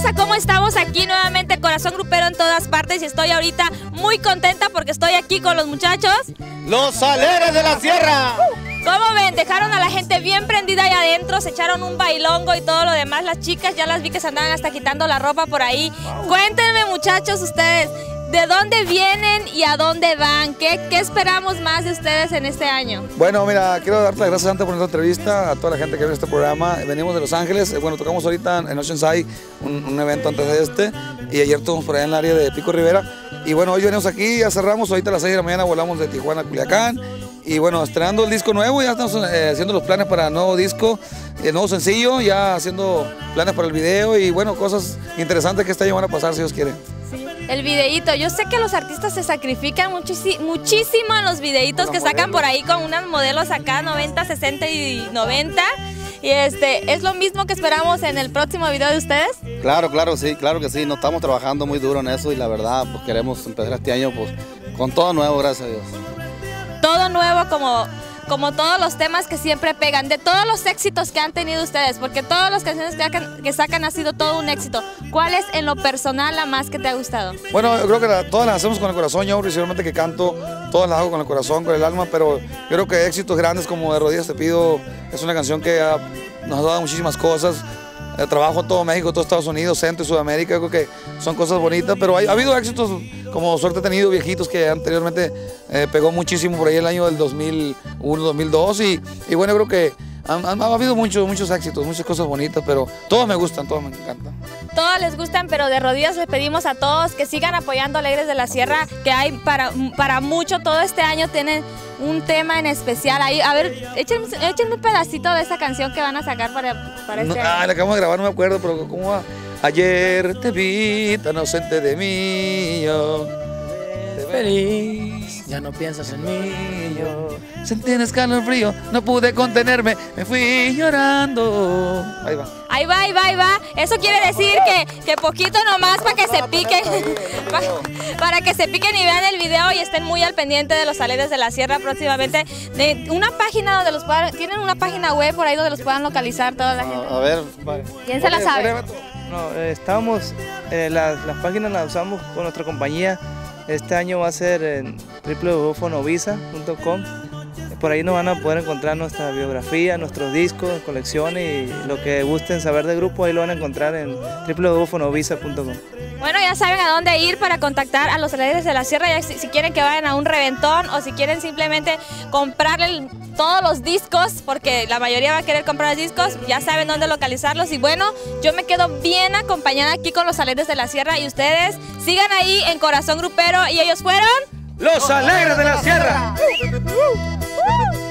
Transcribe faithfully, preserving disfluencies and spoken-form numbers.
raza, ¿cómo estamos? Aquí nuevamente Corazón Grupero en todas partes y estoy ahorita muy contenta porque estoy aquí con los muchachos Los Alegres de la Sierra. ¿Cómo ven? Dejaron a la gente bien prendida ahí adentro, se echaron un bailongo y todo lo demás. Las chicas ya las vi que se andaban hasta quitando la ropa por ahí. Cuéntenme, muchachos, ustedes, ¿de dónde vienen y a dónde van? ¿Qué, qué esperamos más de ustedes en este año? Bueno, mira, quiero darte las gracias antes por esta entrevista, a toda la gente que ve este programa. Venimos de Los Ángeles, bueno, tocamos ahorita en Oceanside, un, un evento antes de este, y ayer estuvimos por allá en el área de Pico Rivera. Y bueno, hoy venimos aquí, ya cerramos, ahorita a las seis de la mañana volamos de Tijuana a Culiacán. Y bueno, estrenando el disco nuevo, ya estamos eh, haciendo los planes para el nuevo disco, el nuevo sencillo, ya haciendo planes para el video y bueno, cosas interesantes que este año van a pasar si Dios quiere. Sí, el videíto. Yo sé que los artistas se sacrifican muchísimo, muchísimo en los videitos que sacan por ahí con unos modelos acá, noventa, sesenta y noventa. Y este, ¿es lo mismo que esperamos en el próximo video de ustedes? Claro, claro, sí, claro que sí. Nos estamos trabajando muy duro en eso y la verdad, pues queremos empezar este año pues con todo nuevo, gracias a Dios. Todo nuevo como, como todos los temas que siempre pegan, de todos los éxitos que han tenido ustedes, porque todas las canciones que sacan, que sacan ha sido todo un éxito. ¿Cuál es en lo personal la más que te ha gustado? Bueno, yo creo que la, todas las hacemos con el corazón, yo principalmente que canto, todas las hago con el corazón, con el alma, pero yo creo que éxitos grandes como De Rodillas Te Pido es una canción que ha, nos ha dado muchísimas cosas. Eh, trabajo en todo México, todo Estados Unidos, Centro y Sudamérica, creo que son cosas bonitas, pero hay, ha habido éxitos como Suerte He Tenido, viejitos, que anteriormente eh, pegó muchísimo por ahí el año del dos mil uno, dos mil dos y, y bueno, creo que han, han, ha habido muchos, muchos éxitos, muchas cosas bonitas, pero todas me gustan, todas me encantan. Todas les gustan, pero de rodillas les pedimos a todos que sigan apoyando Alegres de la Sierra, que hay para, para mucho, todo este año tienen un tema en especial. Ahí, a ver, échenme, échenme un pedacito de esa canción que van a sacar para, para este no, año. Ah, la acabamos de grabar, no me acuerdo, pero ¿cómo va? Ayer te vi tan ausente de mí, yo feliz, ya no piensas en mí, yo sentí un escalofrío, no pude contenerme, me fui llorando. Ahí va. Ahí va, ahí va, ahí va. Eso quiere decir que, que poquito nomás para que se piquen, para, para que se piquen y vean el video y estén muy al pendiente de Los Alegres de la Sierra próximamente. De una página donde los puedan, tienen una página web por ahí donde los puedan localizar toda la gente. A, a ver, vale. ¿Quién se la sabe? No, eh, estamos, eh, las, las páginas las usamos con nuestra compañía. Este año va a ser en w w w punto fonovisa punto com. Por ahí nos van a poder encontrar nuestra biografía, nuestros discos, colecciones y lo que gusten saber del grupo, ahí lo van a encontrar en w w w punto fonovisa punto com. Bueno, ya saben a dónde ir para contactar a Los Alegres de la Sierra, ya si, si quieren que vayan a un reventón o si quieren simplemente comprarle todos los discos, porque la mayoría va a querer comprar discos, ya saben dónde localizarlos. Y bueno, yo me quedo bien acompañada aquí con Los Alegres de la Sierra y ustedes sigan ahí en Corazón Grupero y ellos fueron... Los Alegres de la Sierra. ¡Uh! ¡Uh!